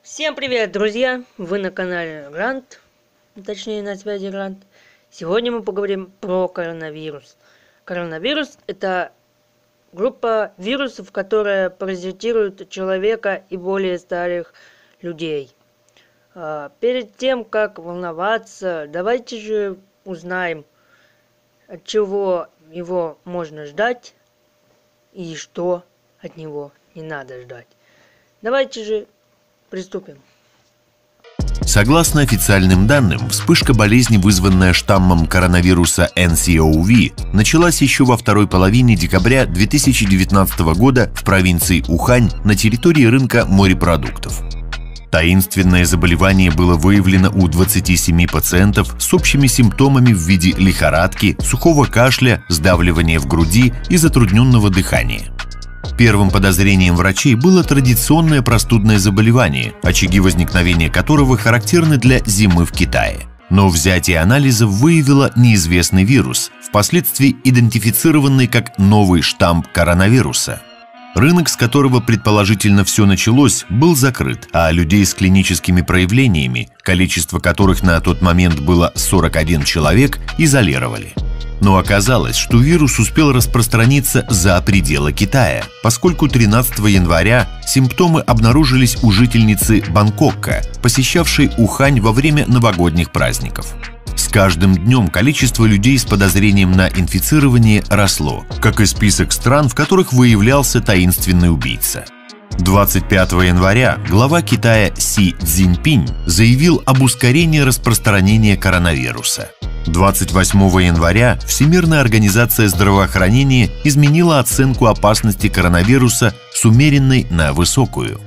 Всем привет, друзья! Вы на канале Грант, точнее на связи Грант. Сегодня мы поговорим про коронавирус. Коронавирус – это группа вирусов, которая паразитирует человека и более старых людей. Перед тем, как волноваться, давайте же узнаем, от чего его можно ждать и что от него не надо ждать. Давайте же приступим. Согласно официальным данным, вспышка болезни, вызванная штаммом коронавируса НСОВ, началась еще во второй половине декабря 2019 года в провинции Ухань на территории рынка морепродуктов. Таинственное заболевание было выявлено у 27 пациентов с общими симптомами в виде лихорадки, сухого кашля, сдавливания в груди и затрудненного дыхания. Первым подозрением врачей было традиционное простудное заболевание, очаги возникновения которого характерны для зимы в Китае. Но взятие анализов выявило неизвестный вирус, впоследствии идентифицированный как новый штамм коронавируса. Рынок, с которого предположительно все началось, был закрыт, а людей с клиническими проявлениями, количество которых на тот момент было 41 человек, изолировали. Но оказалось, что вирус успел распространиться за пределы Китая, поскольку 13 января симптомы обнаружились у жительницы Бангкока, посещавшей Ухань во время новогодних праздников. С каждым днем количество людей с подозрением на инфицирование росло, как и список стран, в которых выявлялся таинственный убийца. 25 января глава Китая Си Цзиньпинь заявил об ускорении распространения коронавируса. 28 января Всемирная организация здравоохранения изменила оценку опасности коронавируса с умеренной на высокую.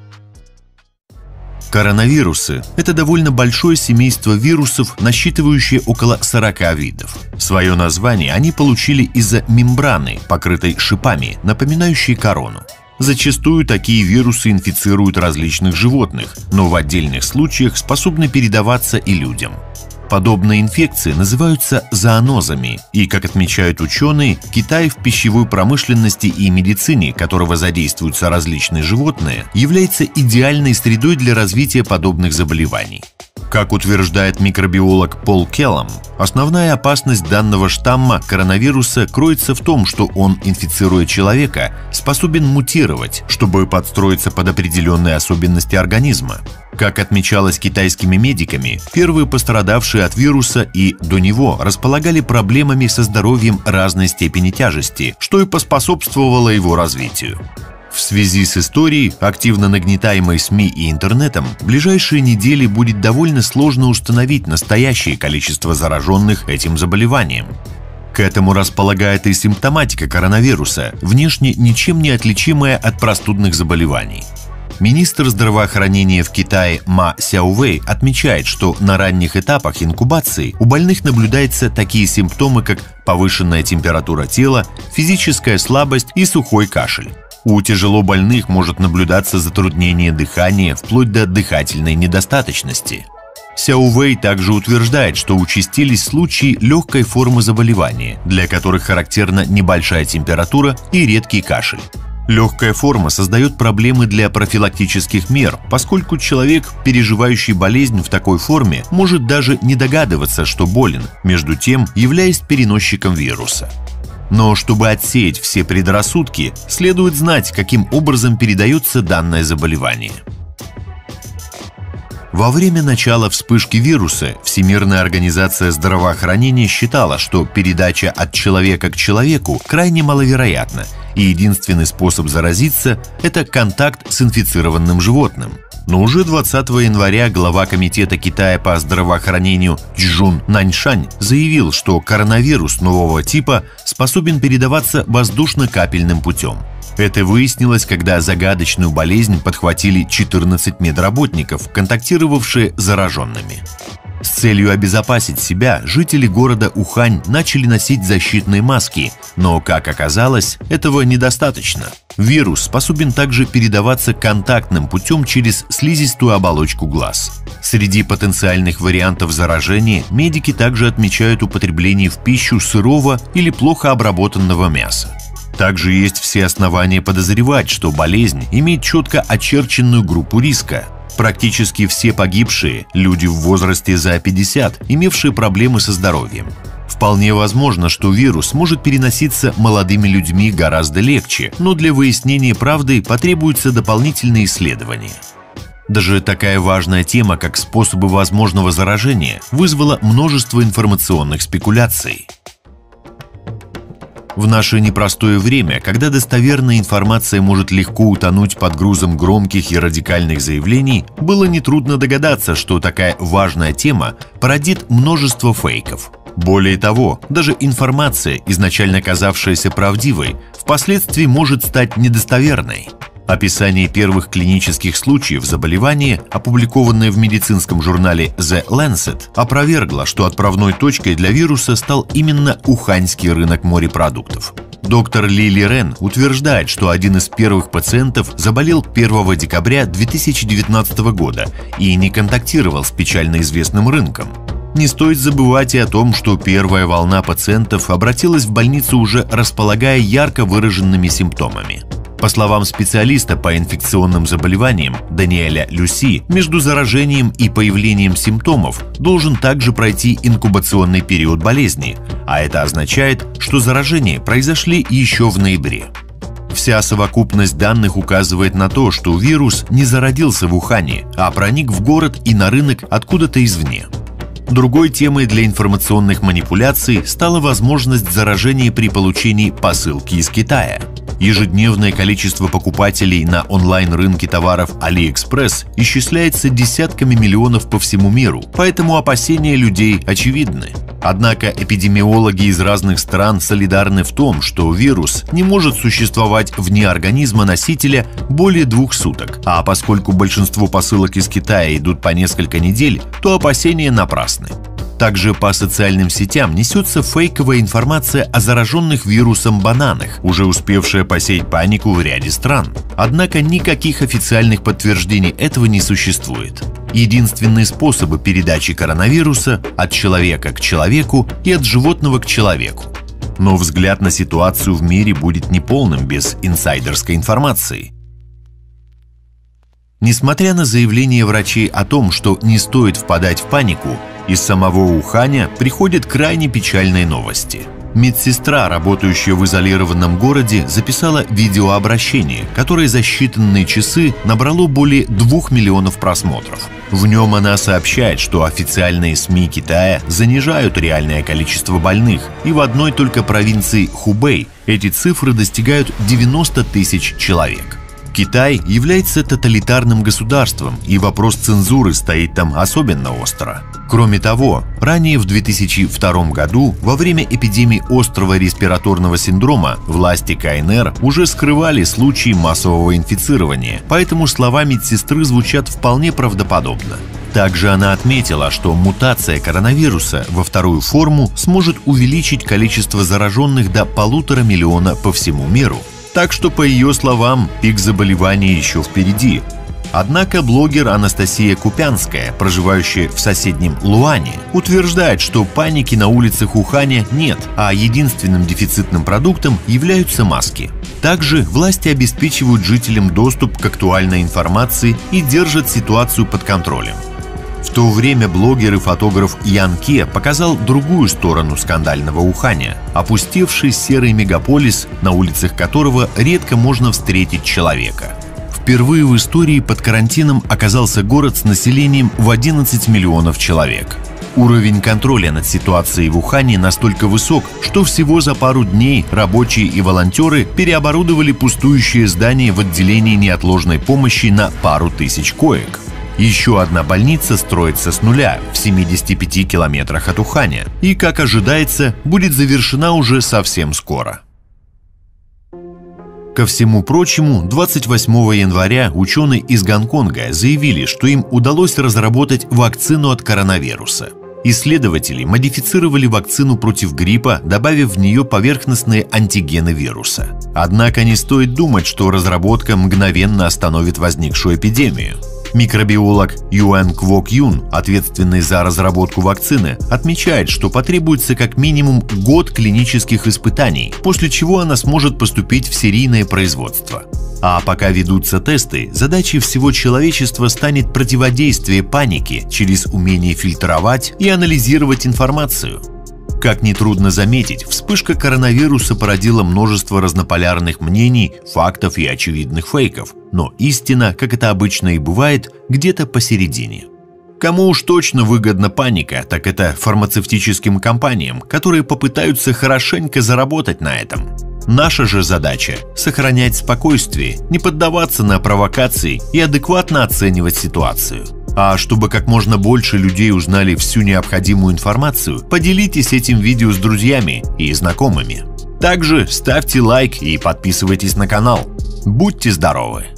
Коронавирусы – это довольно большое семейство вирусов, насчитывающее около 40 видов. Свое название они получили из-за мембраны, покрытой шипами, напоминающей корону. Зачастую такие вирусы инфицируют различных животных, но в отдельных случаях способны передаваться и людям. Подобные инфекции называются зоонозами, и, как отмечают ученые, Китай в пищевой промышленности и медицине, которого задействуются различные животные, является идеальной средой для развития подобных заболеваний. Как утверждает микробиолог Пол Келлам, основная опасность данного штамма коронавируса кроется в том, что он, инфицируя человека, способен мутировать, чтобы подстроиться под определенные особенности организма. Как отмечалось китайскими медиками, первые пострадавшие от вируса и до него располагали проблемами со здоровьем разной степени тяжести, что и поспособствовало его развитию. В связи с историей, активно нагнетаемой СМИ и интернетом, в ближайшие недели будет довольно сложно установить настоящее количество зараженных этим заболеванием. К этому располагает и симптоматика коронавируса, внешне ничем не отличимая от простудных заболеваний. Министр здравоохранения в Китае Ма Сяовэй отмечает, что на ранних этапах инкубации у больных наблюдаются такие симптомы, как повышенная температура тела, физическая слабость и сухой кашель. У тяжело больных может наблюдаться затруднение дыхания вплоть до дыхательной недостаточности. Сяовэй также утверждает, что участились случаи легкой формы заболевания, для которых характерна небольшая температура и редкий кашель. Легкая форма создает проблемы для профилактических мер, поскольку человек, переживающий болезнь в такой форме, может даже не догадываться, что болен, между тем являясь переносчиком вируса. Но чтобы отсеять все предрассудки, следует знать, каким образом передается данное заболевание. Во время начала вспышки вируса Всемирная организация здравоохранения считала, что передача от человека к человеку крайне маловероятна, и единственный способ заразиться – это контакт с инфицированным животным. Но уже 20 января глава Комитета Китая по здравоохранению Чжун Наньшань заявил, что коронавирус нового типа способен передаваться воздушно-капельным путем. Это выяснилось, когда загадочную болезнь подхватили 14 медработников, контактировавшие с зараженными. С целью обезопасить себя, жители города Ухань начали носить защитные маски, но, как оказалось, этого недостаточно. Вирус способен также передаваться контактным путем через слизистую оболочку глаз. Среди потенциальных вариантов заражения медики также отмечают употребление в пищу сырого или плохо обработанного мяса. Также есть все основания подозревать, что болезнь имеет четко очерченную группу риска. Практически все погибшие – люди в возрасте за 50, имевшие проблемы со здоровьем. Вполне возможно, что вирус может переноситься молодыми людьми гораздо легче, но для выяснения правды потребуются дополнительные исследования. Даже такая важная тема, как способы возможного заражения, вызвала множество информационных спекуляций. В наше непростое время, когда достоверная информация может легко утонуть под грузом громких и радикальных заявлений, было нетрудно догадаться, что такая важная тема породит множество фейков. Более того, даже информация, изначально казавшаяся правдивой, впоследствии может стать недостоверной. Описание первых клинических случаев заболевания, опубликованное в медицинском журнале The Lancet, опровергло, что отправной точкой для вируса стал именно уханьский рынок морепродуктов. Доктор Лили Рен утверждает, что один из первых пациентов заболел 1 декабря 2019 года и не контактировал с печально известным рынком. Не стоит забывать и о том, что первая волна пациентов обратилась в больницу, уже располагая ярко выраженными симптомами. По словам специалиста по инфекционным заболеваниям Даниэля Люси, между заражением и появлением симптомов должен также пройти инкубационный период болезни, а это означает, что заражения произошли еще в ноябре. Вся совокупность данных указывает на то, что вирус не зародился в Ухане, а проник в город и на рынок откуда-то извне. Другой темой для информационных манипуляций стала возможность заражения при получении посылки из Китая. Ежедневное количество покупателей на онлайн-рынке товаров AliExpress исчисляется десятками миллионов по всему миру, поэтому опасения людей очевидны. Однако эпидемиологи из разных стран солидарны в том, что вирус не может существовать вне организма носителя более 2 суток, а поскольку большинство посылок из Китая идут по несколько недель, то опасения напрасны. Также по социальным сетям несется фейковая информация о зараженных вирусом бананах, уже успевшая посеять панику в ряде стран. Однако никаких официальных подтверждений этого не существует. Единственные способы передачи коронавируса – от человека к человеку и от животного к человеку. Но взгляд на ситуацию в мире будет неполным без инсайдерской информации. Несмотря на заявления врачей о том, что не стоит впадать в панику, из самого Уханя приходят крайне печальные новости. Медсестра, работающая в изолированном городе, записала видеообращение, которое за считанные часы набрало более 2 миллионов просмотров. В нем она сообщает, что официальные СМИ Китая занижают реальное количество больных, и в одной только провинции Хубэй эти цифры достигают 90 тысяч человек. Китай является тоталитарным государством, и вопрос цензуры стоит там особенно остро. Кроме того, ранее в 2002 году, во время эпидемии острого респираторного синдрома, власти КНР уже скрывали случаи массового инфицирования, поэтому слова медсестры звучат вполне правдоподобно. Также она отметила, что мутация коронавируса во вторую форму сможет увеличить количество зараженных до 1,5 миллиона по всему миру. Так что, по ее словам, пик заболевания еще впереди. Однако блогер Анастасия Купянская, проживающая в соседнем Луане, утверждает, что паники на улицах Уханя нет, а единственным дефицитным продуктом являются маски. Также власти обеспечивают жителям доступ к актуальной информации и держат ситуацию под контролем. В то время блогер и фотограф Ян Ке показал другую сторону скандального Уханя – опустевший серый мегаполис, на улицах которого редко можно встретить человека. Впервые в истории под карантином оказался город с населением в 11 миллионов человек. Уровень контроля над ситуацией в Ухане настолько высок, что всего за пару дней рабочие и волонтеры переоборудовали пустующее здание в отделении неотложной помощи на пару тысяч коек. Еще одна больница строится с нуля в 75 километрах от Уханя и, как ожидается, будет завершена уже совсем скоро. Ко всему прочему, 28 января ученые из Гонконга заявили, что им удалось разработать вакцину от коронавируса. Исследователи модифицировали вакцину против гриппа, добавив в нее поверхностные антигены вируса. Однако не стоит думать, что разработка мгновенно остановит возникшую эпидемию. Микробиолог Юэн Квок Юн, ответственный за разработку вакцины, отмечает, что потребуется как минимум год клинических испытаний, после чего она сможет поступить в серийное производство. А пока ведутся тесты, задачей всего человечества станет противодействие панике через умение фильтровать и анализировать информацию. Как нетрудно заметить, вспышка коронавируса породила множество разнополярных мнений, фактов и очевидных фейков, но истина, как это обычно и бывает, где-то посередине. Кому уж точно выгодна паника, так это фармацевтическим компаниям, которые попытаются хорошенько заработать на этом. Наша же задача – сохранять спокойствие, не поддаваться на провокации и адекватно оценивать ситуацию. А чтобы как можно больше людей узнали всю необходимую информацию, поделитесь этим видео с друзьями и знакомыми. Также ставьте лайк и подписывайтесь на канал. Будьте здоровы!